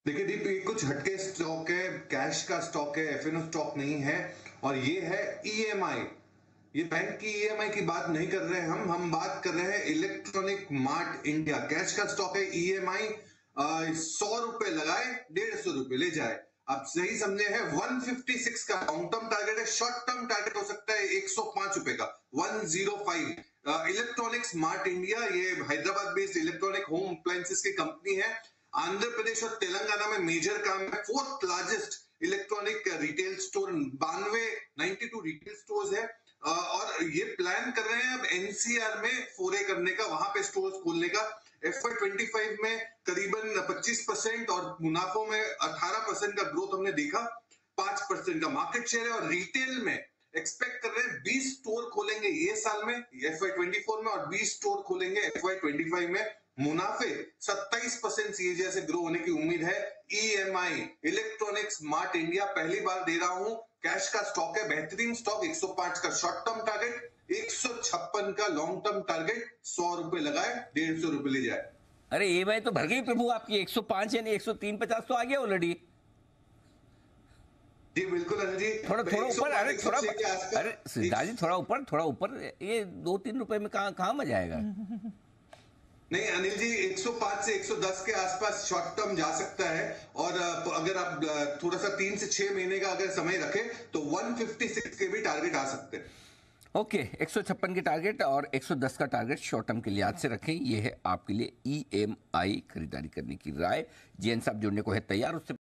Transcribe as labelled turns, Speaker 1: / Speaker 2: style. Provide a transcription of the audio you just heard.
Speaker 1: देखिए दीप, ये कुछ हटके स्टॉक है, कैश का स्टॉक है, एफएनओ स्टॉक नहीं है। और ये है ईएमआई। ये बैंक की ईएमआई की बात नहीं कर रहे हैं, हम बात कर रहे हैं इलेक्ट्रॉनिक मार्ट इंडिया। कैश का स्टॉक है, ईएमआई 100 रुपए लगाए, 150 रुपए ले जाए। आप सही समझे हैं। 156 का लॉन्ग टर्म टारगेट है, शॉर्ट टर्म टारगेट हो सकता है 105 रुपए का, 105। इलेक्ट्रॉनिक्स मार्ट इंडिया ये Hyderabad based electronic home appliances की कंपनी है। आंध्र प्रदेश और तेलंगाना में मेजर काम है। Fourth largest electronic retail store, 92 retail stores है। और ये प्लान कर रहे हैं अब एनसीआर में फोरे करने का, वहां पे स्टोर्स खोलने का। FY25 में करीबन 25% और मुनाफों में 18% का ग्रोथ हमने देखा। 5% का मार्केट शेयर है। और रिटेल में एक्सपेक्ट कर रहे हैं 20 स्टोर खोलेंगे ये साल में, FY24 में, और 20 स्टोर खोलेंगे FY25 में। मुनाफे 27% सीएजीआर से ग्रो होने की उम्मीद है। ईएमआई इलेक्ट्रॉनिक्स मार्ट इंडिया, पहली बार दे रहा हूं। कैश का स्टॉक है, बेहतरीन स्टॉक। 105 का शॉर्ट टर्म टारगेट, 156 का लॉन्ग टर्म टारगेट। 100 रुपए लगाए, 150 रुपए ले जाए।
Speaker 2: अरे ईएमआई तो भर गई प्रभु आपकी, 105 यानी 103.50 तो आ गया ऑलरेडी।
Speaker 1: जी बिल्कुल अनिल जी।
Speaker 2: थोड़ा थोड़ा ऊपर, अरे थोड़ा,
Speaker 1: के आसपास
Speaker 2: अरे सिद्धार्थ जी थोड़ा ऊपर, थोड़ा ऊपर। ये 2-3 रुपए में कहाँ मजा आएगा।
Speaker 1: नहीं अनिल जी, 105 से 110 के आसपास शॉर्ट टर्म जा सकता है। और अगर आप थोड़ा सा 3 से 6 महीने का अगर समय रखें तो 156 के भी टारगेट आ सकते हैं।
Speaker 2: ओके, 156 के टारगेट और 110 का टारगेट शॉर्ट टर्म के लिए याद से रखें। ये है आपके लिए ईएमआई खरीदारी करने की राय। जेएन साहब जुड़ने को है तैयार, उससे